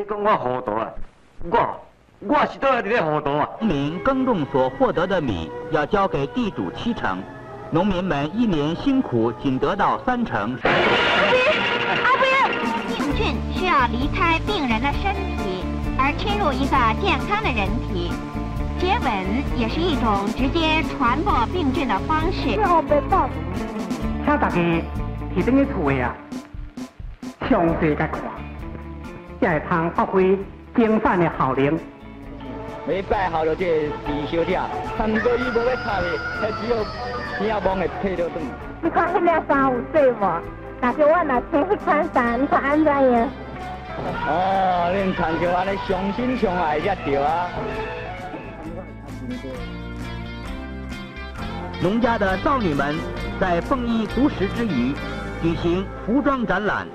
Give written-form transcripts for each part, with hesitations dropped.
讲我糊涂啊？我是倒在咧糊涂啊！ 农民耕种所获得的米要交给地主70%，农民们1年辛苦仅得到30%。 阿斌，病菌需要离开病人的身体，而侵入一个健康的人体。接吻也是一种直接传播病菌的方式。 请大家去等去厝的啊，详细甲看，才会通发挥精湛的效能。 要拜好了这李小姐，他们说伊无要插的，他只有你要帮的退掉转。 你看迄件衫有水无？但是我若穿迄款衫，你看安怎样？ 哦，恁穿就安尼相亲相爱才对啊。 农家的少女们在丰衣足食之余，举行服装展览。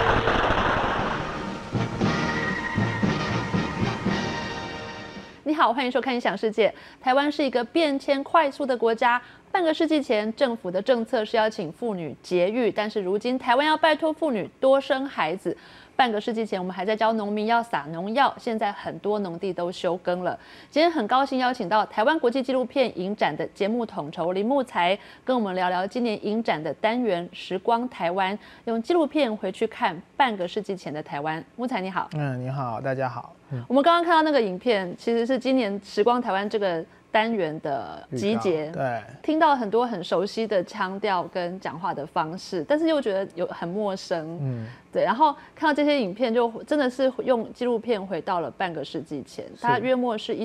你好，欢迎收看《影响世界》。台湾是一个变迁快速的国家。半个世纪前，政府的政策是要请妇女节育，但是如今台湾要拜托妇女多生孩子。半个世纪前，我们还在教农民要撒农药，现在很多农地都休耕了。今天很高兴邀请到台湾国际纪录片影展的节目统筹林木材，跟我们聊聊今年影展的单元《时光台湾》，用纪录片回去看半个世纪前的台湾。木材你好， 你好，大家好。 我们刚刚看到那个影片，其实是今年《时光台湾》这个单元的集结， 对， 听到很多很熟悉的腔调跟讲话的方式，但是又觉得很陌生，对。然后看到这些影片，就真的是用纪录片回到了半个世纪前，它约莫是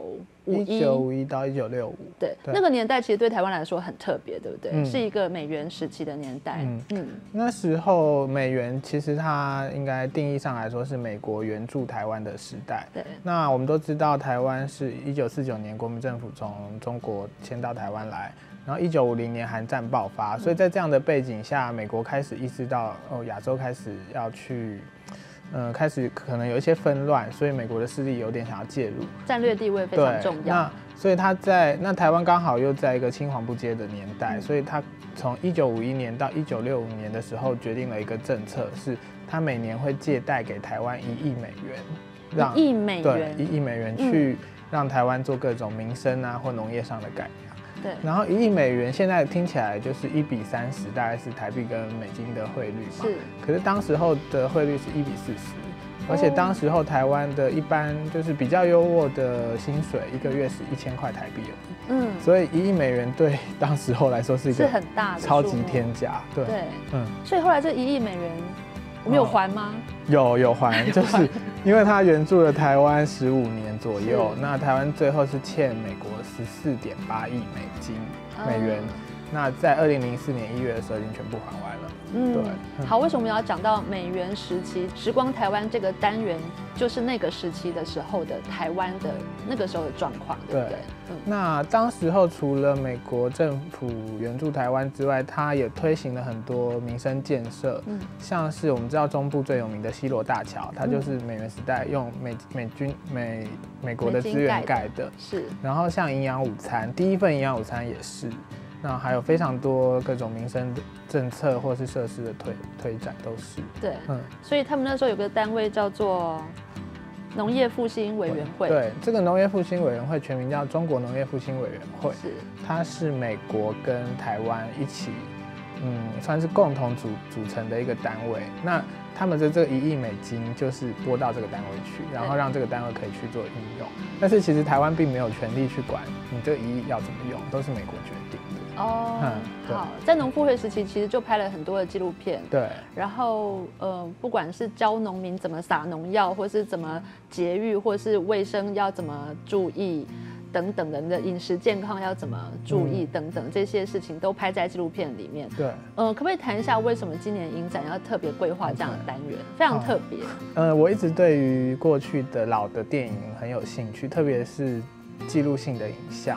1951 到1965， 对，那个年代其实对台湾来说很特别，对不对？是一个美援时期的年代， 那时候美援其实它应该定义上来说是美国援助台湾的时代， 对。 那我们都知道台湾是1949年国民政府从中国迁到台湾来，然后1950年韩战爆发，所以在这样的背景下，美国开始意识到亚洲开始要去。开始可能有一些纷乱，所以美国的势力有点想要介入， 战略地位非常重要。 那所以那台湾刚好又在一个青黄不接的年代，所以他从1951年到1965年的时候决定了一个政策，是他每年会借贷给台湾1亿美元 ，1亿美元， 对，1亿美元去让台湾做各种民生啊或农业上的改良。 对， 然后1亿美元现在听起来就是1比30，大概是台币跟美金的汇率嘛。 是。 可是当时候的汇率是1比40，而且当时候台湾的一般就是比较优渥的薪水，一个月是1000块台币而已。所以1亿美元对当时候来说是一个很大的超级天价。对。 所以后来这1亿美元，我们有还吗？ 有还，就是因为他援助了台湾15年左右，那台湾最后是欠美国14.8亿美元，那在2004年1月的时候已经全部还完了。对。 好，为什么要讲到美援时期？时光台湾这个单元就是那个时期的时候的台湾的那个时候的状况，对不对？ 那当时候除了美国政府援助台湾之外，它也推行了很多民生建设，像是我们知道中部最有名的西螺大桥，它就是美援时代用美国的资源盖的， 是。 然后像营养午餐，第一份营养午餐也是。那还有非常多各种民生政策或是设施的推展都是。 对，所以他们那时候有个单位叫做农业复兴委员会。 对，这个农业复兴委员会全名叫中国农业复兴委员会。 是。 它是美国跟台湾一起，算是共同组成的一个单位。那他们的这个1亿美金就是拨到这个单位去，然后让这个单位可以去做应用。但是其实台湾并没有权利去管你这个1亿要怎么用，都是美国决定的。 好，在农复会时期，其实就拍了很多的纪录片。 对。 然后不管是教农民怎么撒农药，或是怎么节育，或是卫生要怎么注意。等等的，你的饮食健康要怎么注意等等这些事情都拍在纪录片里面。 对， 可不可以谈一下为什么今年影展要特别规划这样的单元？非常特别。 我一直对于过去的老的电影很有兴趣，特别是记录性的影像。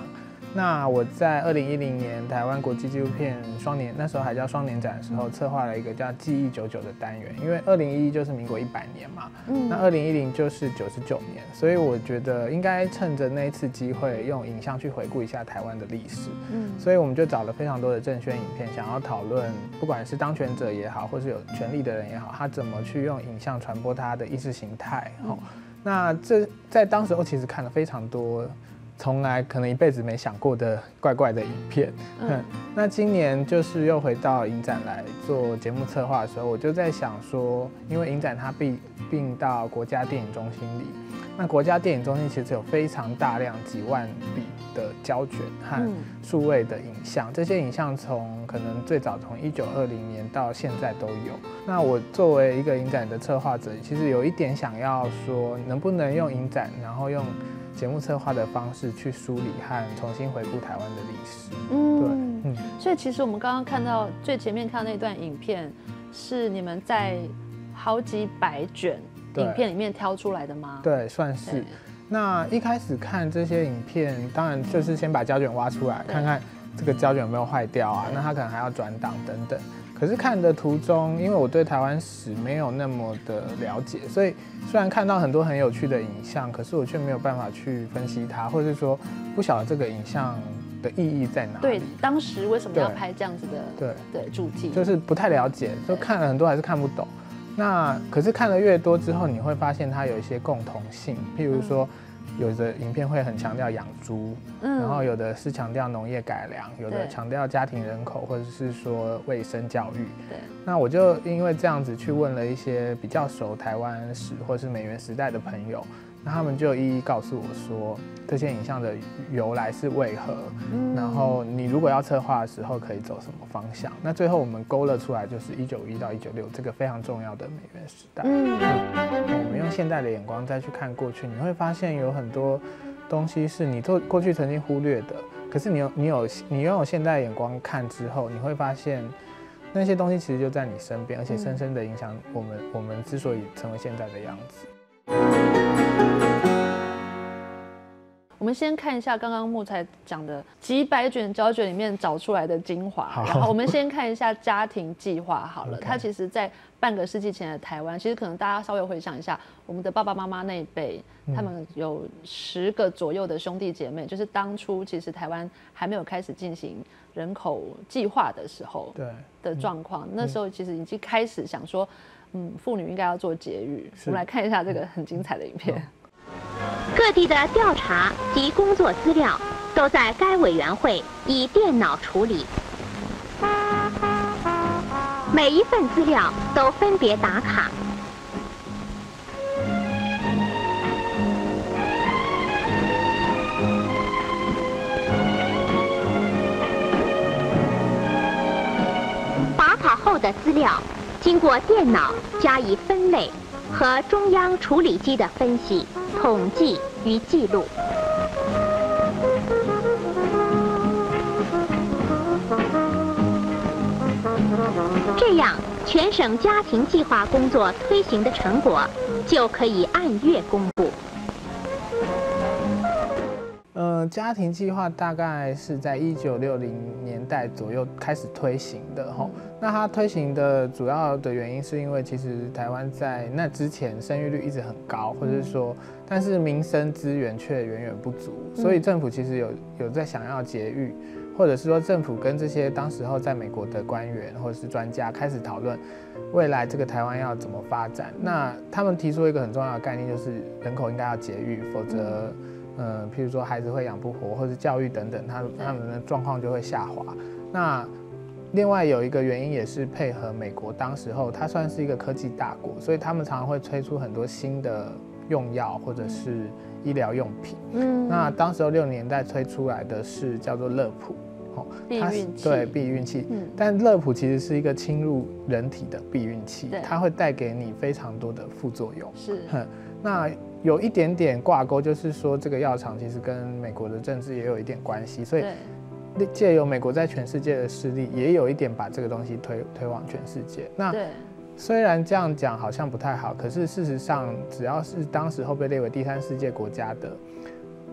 那我在2010年台湾国际纪录片双年，那时候还叫双年展的时候，策划了一个叫记忆99的单元，因为2011就是民国100年嘛，那2010就是99年，所以我觉得应该趁着那一次机会，用影像去回顾一下台湾的历史。所以我们就找了非常多的政宣影片，想要讨论，不管是当权者也好，或是有权力的人也好，他怎么去用影像传播他的意识形态。那这在当时我其实看了非常多。从来可能一辈子没想过的怪怪的影片，那今年就是又回到影展来做节目策划的时候，我就在想说，因为影展它并到国家电影中心里，那国家电影中心其实有非常大量几万笔的胶卷和数位的影像，这些影像可能最早从1920年到现在都有。那我作为一个影展的策划者，其实有一点想要说，能不能用影展，然后用节目策划的方式去梳理和重新回顾台湾的历史。对， 所以其实我们刚刚看到最前面看到那段影片，是你们在好几百卷影片里面挑出来的吗？ 对，算是。那一开始看这些影片，当然就是先把胶卷挖出来，看看这个胶卷有没有坏掉啊，那它可能还要转档等等。可是看的途中，因为我对台湾史没有那么的了解，所以虽然看到很多很有趣的影像，可是我却没有办法去分析它，或者是说不晓得这个影像的意义在哪里。 对，当时为什么要拍这样子的对注记， 就是不太了解，就看了很多还是看不懂。那可是看了越多之后，你会发现它有一些共同性，譬如说。有的影片会很强调养猪，然后有的是强调农业改良，有的强调家庭人口，或者是说卫生教育。那我就因为这样子去问了一些比较熟台湾史或是美援时代的朋友，那他们就一一告诉我说这些影像的由来是为何，然后你如果要策划的时候可以走什么方向。那最后我们勾勒出来就是1951到1996这个非常重要的美援时代。我们用现代的眼光再去看过去，你会发现有很多东西是你过去曾经忽略的，可是你拥有现代的眼光看之后，你会发现那些东西其实就在你身边，而且深深的影响我们之所以成为现在的样子。 我们先看一下刚刚木材讲的几百卷胶卷里面找出来的精华，然后我们先看一下家庭计划好了。它其实在半个世纪前的台湾，其实可能大家稍微回想一下，我们的爸爸妈妈那一辈，他们有10个左右的兄弟姐妹，就是当初其实台湾还没有开始进行人口计划的时候的状况。那时候其实已经开始想说，妇女应该要做节育。我们来看一下这个很精彩的影片。 各地的调查及工作资料都在该委员会以电脑处理，每一份资料都分别打卡。打卡后的资料经过电脑加以分类和中央处理机的分析、统计与记录。这样，全省家庭计划工作推行的成果就可以按月公布。 家庭计划大概是在1960年代左右开始推行的哈。那它推行的主要的原因是因为其实台湾在那之前生育率一直很高，或者是说，但是民生资源却远远不足，所以政府其实有在想要节育，或者是说政府跟这些当时候在美国的官员或者是专家开始讨论未来这个台湾要怎么发展。那他们提出一个很重要的概念，就是人口应该要节育，否则譬如说孩子会养不活，或者教育等等，他们的状况就会下滑。那另外有一个原因也是配合美国当时候，它算是一个科技大国，所以他们常常会推出很多新的用药或者是医疗用品。那当时候60年代推出来的是叫做乐普， 避孕器， 对，避孕器。但乐普其实是一个侵入人体的避孕器，它会带给你非常多的副作用。 是， 那有一点点挂钩，就是说这个药厂其实跟美国的政治也有一点关系，所以借由美国在全世界的势力，也有一点把这个东西推往全世界。那虽然这样讲好像不太好，可是事实上，只要是当时候被列为第3世界国家的，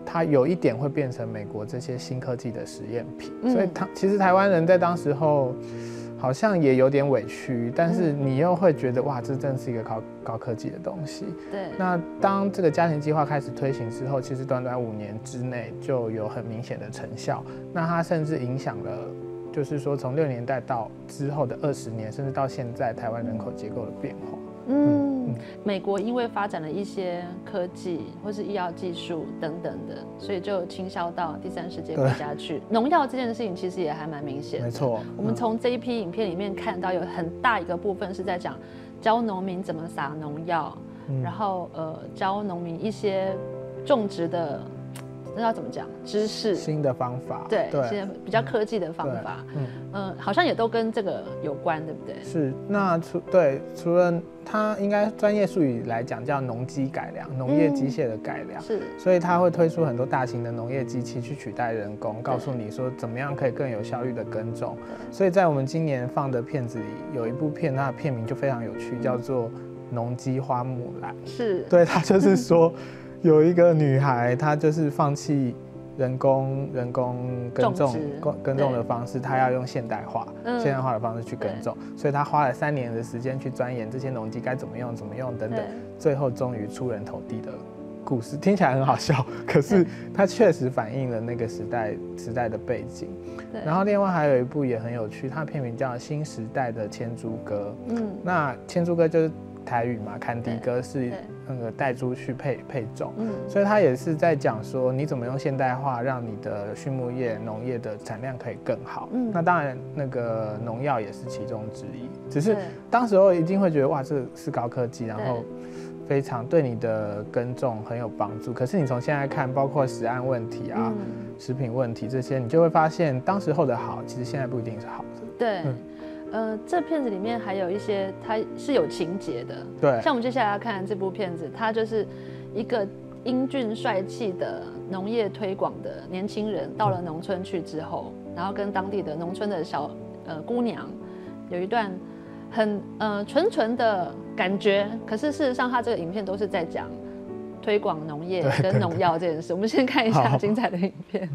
它有一点会变成美国这些新科技的实验品，所以其实台湾人在当时候好像也有点委屈，但是你又会觉得哇，这真的是一个高科技的东西。 对。那当这个家庭计划开始推行之后，其实短短5年之内就有很明显的成效。那它甚至影响了，就是说从60年代到之后的20年，甚至到现在台湾人口结构的变化。 美国因为发展了一些科技或是医药技术等等的，所以就倾销到第三世界国家去。农药这件事情其实也还蛮明显的。 没错， 我们从这一批影片里面看到，有很大一个部分是在讲教农民怎么撒农药，然后教农民一些种植的。那要怎么讲？知识新的方法， 对，现在比较科技的方法，好像也都跟这个有关，对不对？ 是，那除了它应该专业术语来讲叫农机改良，农业机械的改良， 是， 所以它会推出很多大型的农业机器去取代人工，告诉你说怎么样可以更有效率的耕种。所以在我们今年放的片子里，有一部片，它的片名就非常有趣，叫做《农机花木兰》。 是， 对，它就是说。有一个女孩，她就是放弃人工耕种的方式，她要用现代化的方式去耕种，所以她花了3年的时间去钻研这些农机该怎么用等等，最后终于出人头地的故事。听起来很好笑，可是它确实反映了那个时代的背景。然后另外还有一部也很有趣，它的片名叫《新时代的千猪歌》。那千猪歌就是台语嘛，坎迪歌是那个带猪去配种，所以他也是在讲说你怎么用现代化让你的畜牧业、农业的产量可以更好。那当然那个农药也是其中之一，只是当时候一定会觉得哇，这是高科技，然后非常对你的耕种很有帮助。可是你从现在看，包括食安问题啊、食品问题这些，你就会发现当时候的好，其实现在不一定是好的。 对。这片子里面还有一些，它是有情节的。 对， 像我们接下来要看这部片子，它就是一个英俊帅气的农业推广的年轻人，到了农村去之后，然后跟当地的农村的小姑娘有一段很纯的感觉。可是事实上，他这个影片都是在讲推广农业跟农药这件事。我们先看一下精彩的影片。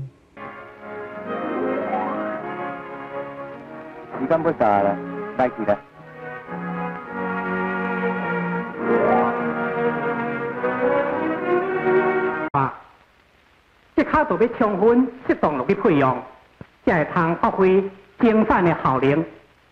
時間不曬啦，拜記啦。 即刻就要充分适当落去配用，才会通发挥精散的效能。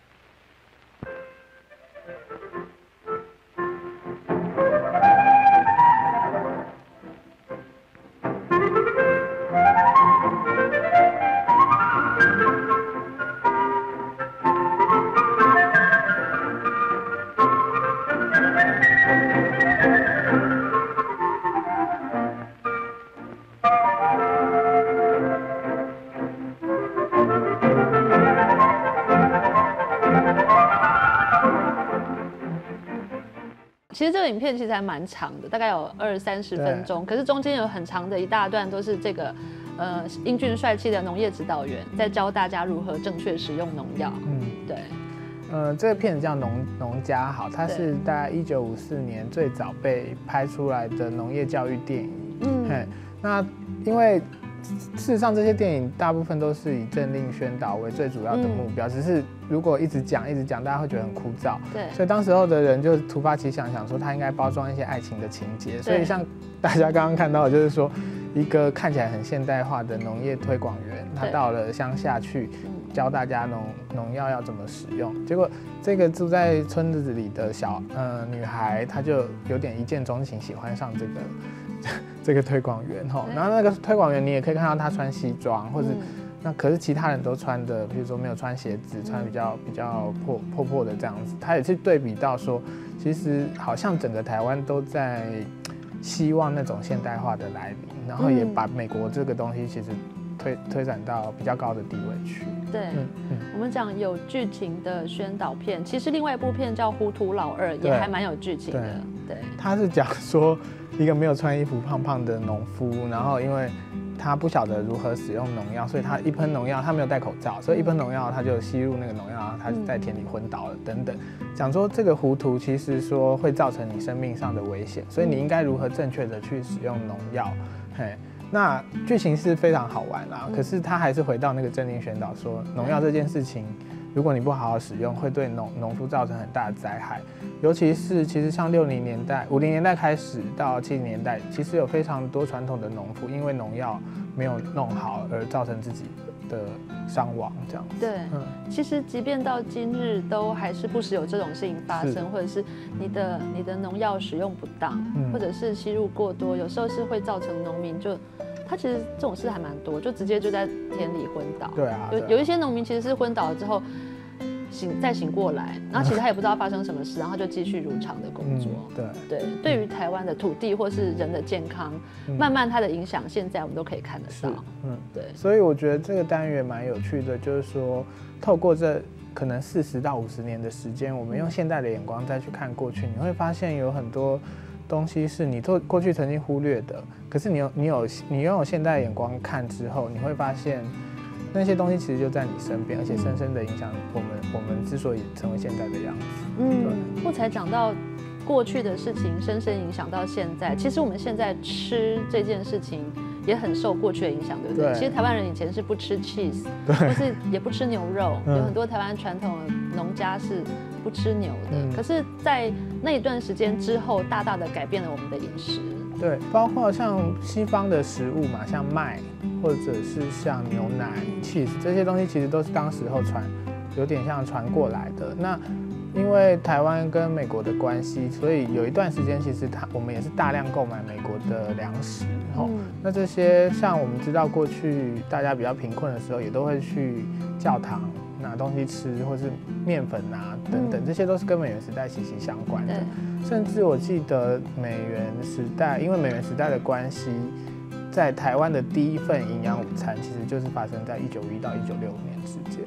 其实这个影片其实还蛮长的，大概有20-30分钟，可是中间有很长的一大段都是这个英俊帅气的农业指导员在教大家如何正确使用农药。对。 这个片子叫《农家好》，它是大概1954年最早被拍出来的农业教育电影。那因为事实上这些电影大部分都是以政令宣导为最主要的目标，只是如果一直讲，大家会觉得很枯燥。 对， 所以当时候的人就突发奇想，想说他应该包装一些爱情的情节。所以像大家刚刚看到的，就是说一个看起来很现代化的农业推广员，他到了乡下去教大家农药要怎么使用。结果这个住在村子里的女孩，她就有点一见钟情，喜欢上这个推广员哈。然后那个推广员你也可以看到他穿西装，或者那可是其他人都穿的，比如说没有穿鞋子，穿比较破的这样子。他也去对比到说，其实好像整个台湾都在希望那种现代化的来临，然后也把美国这个东西其实推展到比较高的地位去。 对，我们讲有剧情的宣导片，其实另外一部片叫《糊涂老二》也还蛮有剧情的。对， 他是讲说一个没有穿衣服胖胖的农夫，然后因为他不晓得如何使用农药，所以他一喷农药，他没有戴口罩，所以一喷农药他就吸入那个农药，他就在田里昏倒了等等。讲说这个糊涂其实说会造成你生命上的危险，所以你应该如何正确的去使用农药。 那剧情是非常好玩啦，可是他还是回到那个政令宣导说，农药这件事情，如果你不好好使用，会对农夫造成很大的灾害。尤其是其实像60年代、50年代开始到70年代，其实有非常多传统的农夫因为农药没有弄好而造成自己的伤亡，这样子。 对，其实即便到今日，都还是不时有这种事情发生，或者是你的农药使用不当，或者是吸入过多，有时候是会造成农民就。他其实这种事还蛮多，就直接就在田里昏倒。 对啊， 有一些农民其实是昏倒了之后再醒过来，然后其实他也不知道发生什么事，然后就继续如常的工作。对，对于台湾的土地或是人的健康，慢慢它的影响，现在我们都可以看得到。对。所以我觉得这个单元蛮有趣的，就是说透过这可能40到50年的时间，我们用现代的眼光再去看过去，你会发现有很多东西是你过去曾经忽略的，可是你拥有现代的眼光看之后，你会发现那些东西其实就在你身边，而且深深的影响我们之所以成为现在的样子。 我才讲到过去的事情深深影响到现在，其实我们现在吃这件事情也很受过去的影响，对不对？其实台湾人以前是不吃 cheese， 或是也不吃牛肉，有很多台湾传统的农家是不吃牛的，可是，在那一段时间之后，大大的改变了我们的饮食。 对，包括像西方的食物嘛，像麦，或者是像牛奶、cheese 这些东西，其实都是当时候有点像传过来的。那因为台湾跟美国的关系，所以有一段时间，其实我们也是大量购买美国的粮食。那这些像我们知道，过去大家比较贫困的时候，也都会去教堂拿东西吃，或是面粉啊等等，这些都是跟美元时代息息相关的。甚至我记得美元时代，因为美元时代的关系，在台湾的第一份营养午餐，其实就是发生在1951到1965年之间。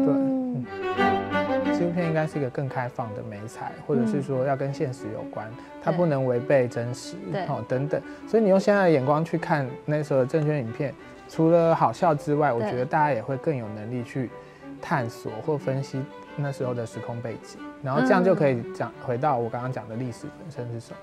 纪录片应该是一个更开放的媒材，或者是说要跟现实有关，它不能违背真实，等等。所以你用现在的眼光去看那时候的证券影片，除了好笑之外，我觉得大家也会更有能力去探索或分析那时候的时空背景，然后这样就可以回到我刚刚讲的历史本身是什么。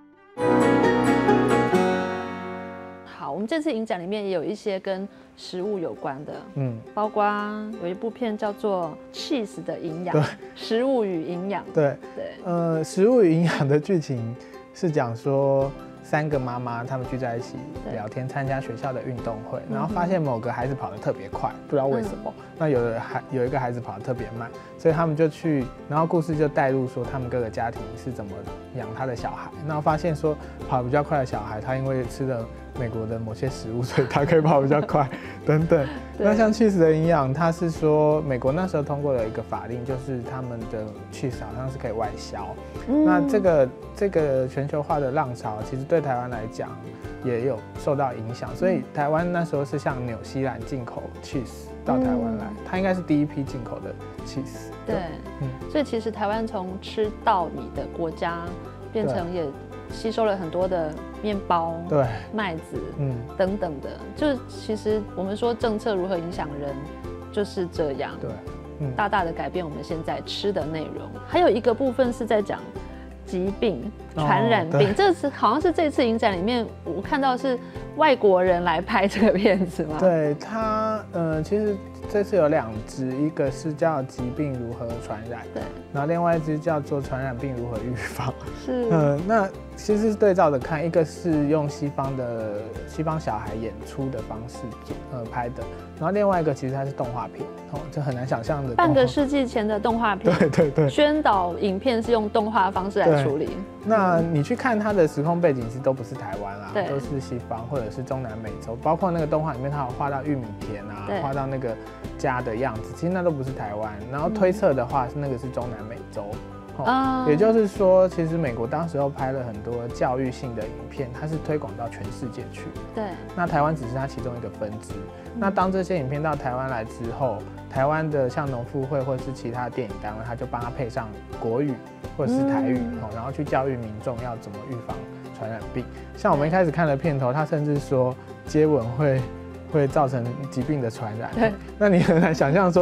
好，我们这次影展里面也有一些跟食物有关的，包括有一部片叫做《Cheese 的营养》，食物与营养。对， 食物与营养的剧情是讲说3个妈妈她们聚在一起聊天，参加学校的运动会，然后发现某个孩子跑得特别快，不知道为什么。那有一个孩子跑得特别慢，所以他们就去，然后故事就带入说他们各个家庭是怎么养他的小孩，然后发现说跑得比较快的小孩，他因为吃了美国的某些食物，所以他可以跑比较快，等等。那像 cheese 的营养，它是说美国那时候通过了一个法令，就是他们的 cheese 好像是可以外销。那这个全球化的浪潮，其实对台湾来讲也有受到影响，所以台湾那时候是向纽西兰进口 cheese 到台湾来，它应该是第一批进口的 cheese。 对，所以其实台湾从吃稻米的国家变成也吸收了很多的面包、麦子，等等的。就其实我们说政策如何影响人，就是这样，大大的改变我们现在吃的内容。还有一个部分是在讲疾病、传染病，这次好像是这次影展里面我看到是外国人来拍这个片子吗？ 对，它其实这次有2支，一个是叫疾病如何传染，然后另外一支叫做传染病如何预防。那其实是对照着看，一个是用西方小孩演出的方式拍的，然后另外一个其实它是动画片，这很难想象的半个世纪前的动画片。对，宣导影片是用动画方式来处理。 那你去看它的时空背景，其实都不是台湾啦，都是西方或者是中南美洲，包括那个动画里面它有画到玉米田啊，画到那个家的样子，其实那都不是台湾。然后推测的话，那个是中南美洲。也就是说，其实美国当时候拍了很多教育性的影片，它是推广到全世界去。那台湾只是它其中一个分支。那当这些影片到台湾来之后，台湾的像农复会或是其他电影单位，他就帮他配上国语或者是台语，然后去教育民众要怎么预防传染病。像我们一开始看的片头，他甚至说接吻会造成疾病的传染。那你很难想象说，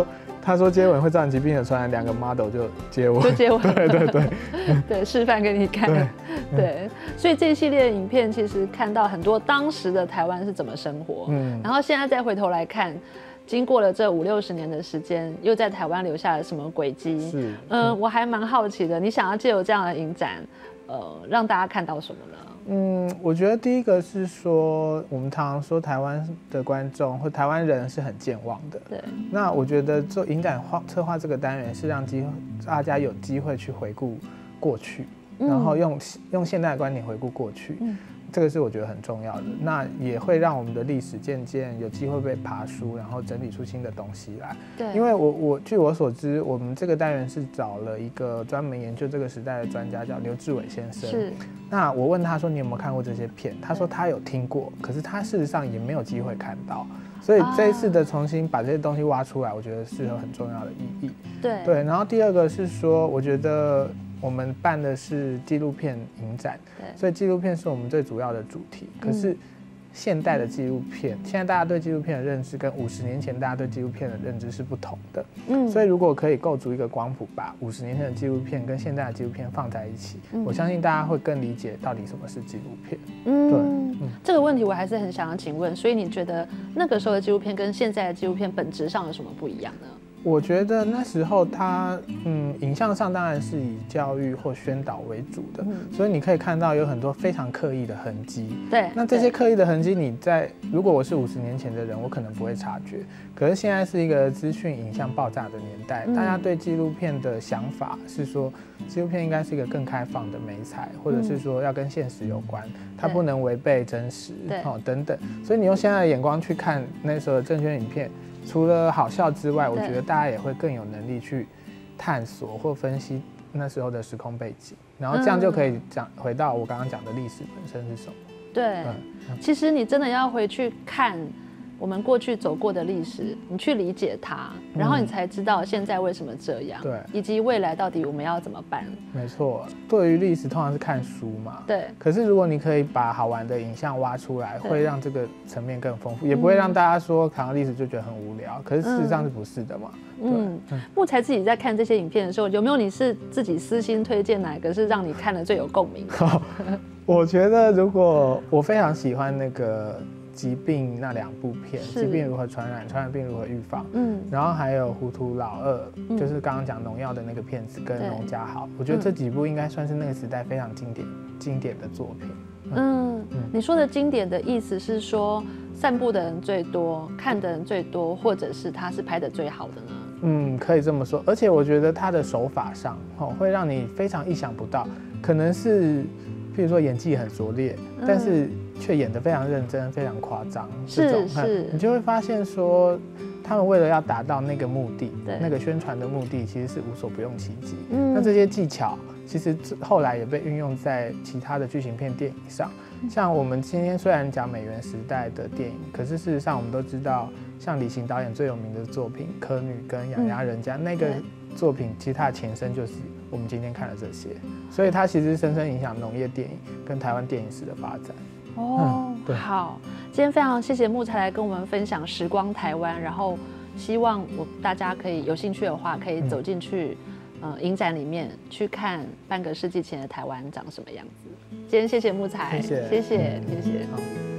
他说接吻会造成疾病的传染，2个 model 就接吻， 对对对对，示范给你看。对，所以这一系列影片其实看到很多当时的台湾是怎么生活，然后现在再回头来看。经过了这50、60年的时间，又在台湾留下了什么轨迹？ 是， 我还蛮好奇的，你想要借由这样的影展，让大家看到什么呢？ 我觉得第一个是说，我们常常说台湾的观众或台湾人是很健忘的。 对。 那我觉得做影展策划这个单元是让大家有机会去回顾过去，然后用现代的观点回顾过去。这个是我觉得很重要的，那也会让我们的历史渐渐有机会被爬梳，然后整理出新的东西来。 对， 因为据我所知，我们这个单元是找了一个专门研究这个时代的专家，叫刘志伟先生。 是。 那我问他说：“你有没有看过这些片？”他说他有听过，可是他事实上也没有机会看到。所以这一次的重新把这些东西挖出来，我觉得是有很重要的意义。对。然后第二个是说，我觉得。我们办的是纪录片影展，所以纪录片是我们最主要的主题。可是现代的纪录片，现在大家对纪录片的认知跟50年前大家对纪录片的认知是不同的。所以如果可以构筑一个光谱，把50年前的纪录片跟现在的纪录片放在一起，我相信大家会更理解到底什么是纪录片。 这个问题我还是很想要请问，所以你觉得那个时候的纪录片跟现在的纪录片本质上有什么不一样呢？ 我觉得那时候它，影像上当然是以教育或宣导为主的，所以你可以看到有很多非常刻意的痕迹。 对， 那这些刻意的痕迹，如果我是50年前的人，我可能不会察觉。可是现在是一个资讯影像爆炸的年代，大家对纪录片的想法是说，纪录片应该是一个更开放的媒材，或者是说要跟现实有关，它不能违背真实，等等。所以你用现在的眼光去看那时候的证券影片。除了好笑之外，我觉得大家也会更有能力去探索或分析那时候的时空背景，然后这样就可以回到我刚刚讲的历史本身是什么。 对，其实你真的要回去看我们过去走过的历史，你去理解它，然后你才知道现在为什么这样，对，以及未来到底我们要怎么办。没错，对于历史通常是看书嘛， 对。可是如果你可以把好玩的影像挖出来，会让这个层面更丰富，也不会让大家说谈到历史就觉得很无聊。可是事实上是不是的嘛？ 木材自己在看这些影片的时候，有没有你是自己私心推荐哪个是让你看了最有共鸣的？ 我觉得如果我非常喜欢那个。疾病那2部片，疾病如何传染，传染病如何预防，然后还有糊涂老二，就是刚刚讲农药的那个片子跟农家好，我觉得这几部应该算是那个时代非常经典的作品。 你说的经典的意思是说，散步的人最多，看的人最多，或者是他是拍的最好的呢？ 可以这么说，而且我觉得他的手法上，会让你非常意想不到，可能是譬如说演技很拙劣，但是。却演得非常认真，非常夸张，你就会发现说，他们为了要达到那个目的，那个宣传的目的，其实是无所不用其极。那这些技巧，其实后来也被运用在其他的剧情片电影上。像我们今天虽然讲美援时代的电影，可是事实上我们都知道，像李行导演最有名的作品《柯女》跟《养鸭人家》那个作品，其实它的前身就是我们今天看的这些，所以它其实深深影响农业电影跟台湾电影史的发展。 好，今天非常谢谢木材来跟我们分享时光台湾，然后希望大家可以有興趣的话，可以走进去影展里面去看半个世纪前的台湾长什么样子。今天谢谢木材，谢谢。好。